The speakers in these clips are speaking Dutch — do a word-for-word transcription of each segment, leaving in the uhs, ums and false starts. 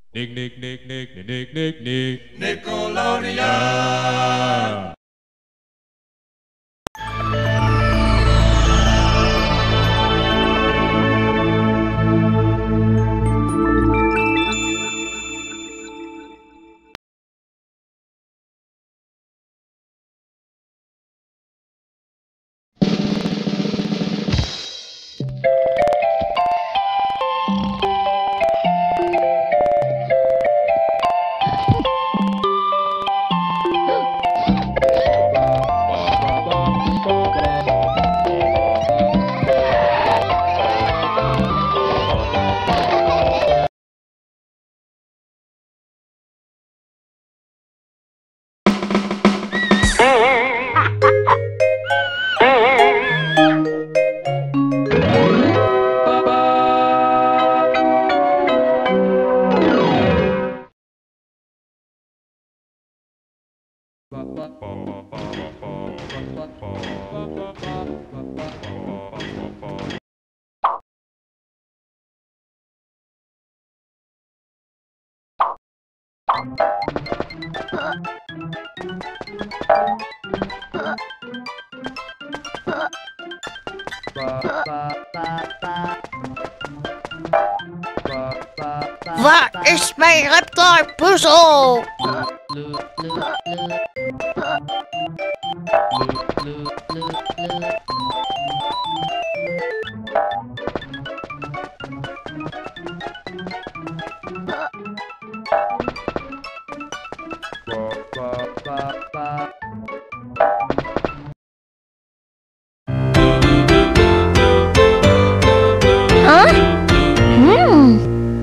Nick, Nick, Nick, Nick, Nick, Nick, Nick, Nick. Nickelodeon. Waar is mijn Reptar puzzel? Huh? Hmm.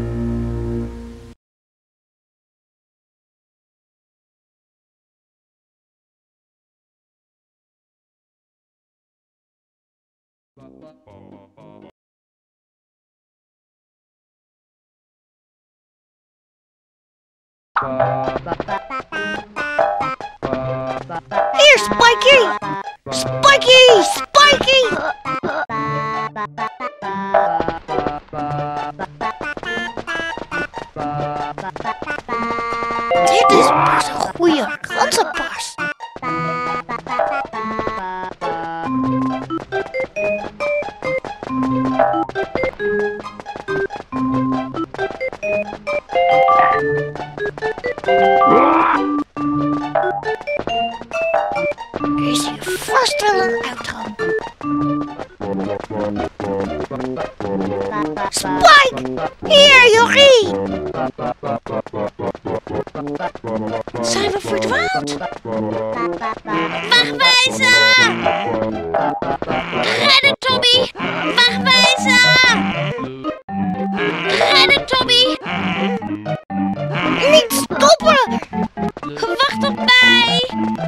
Hier, Spiky! Spiky! Spiky! Dit is pas een goede ganzenpas. Er is hier vast wel een uitgang. Spike! Hier, jochie! Zijn we verdwaald? Wegwijzen! Redden, Tommy! Wegwijzen! Redden, Tommy! Niet stoppen! Wacht op mij!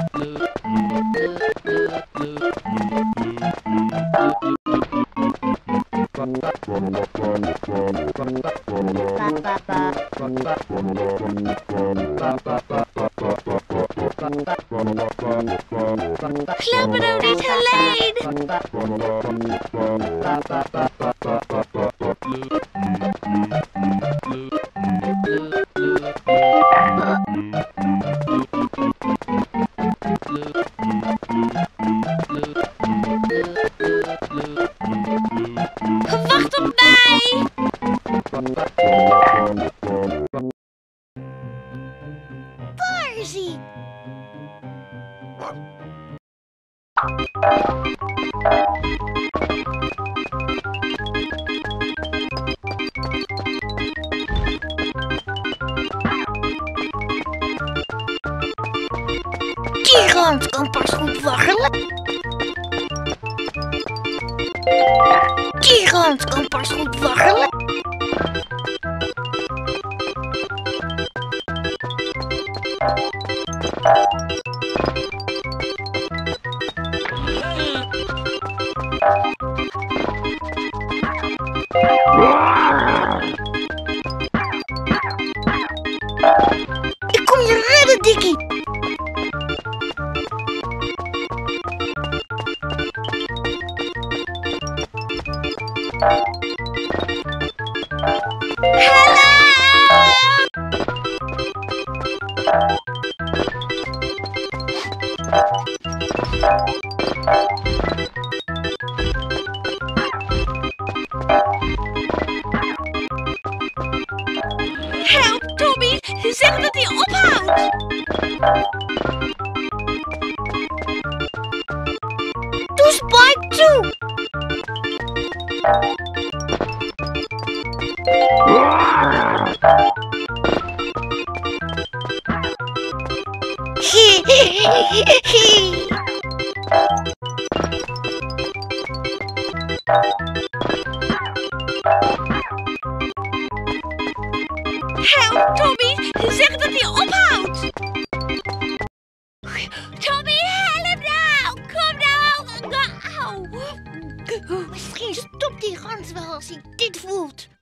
Laat me nou niet alleen! Wacht op mij! Daar is hij! Die gans kan pas goed waggelen. Die gans kan pas goed waggelen. Ik kom je redden, Dikkie. Help, Tommy! Zeg dat hij ophoudt! Tommy, help nou! Kom nou! Au! Misschien stopt die gans wel als hij dit voelt.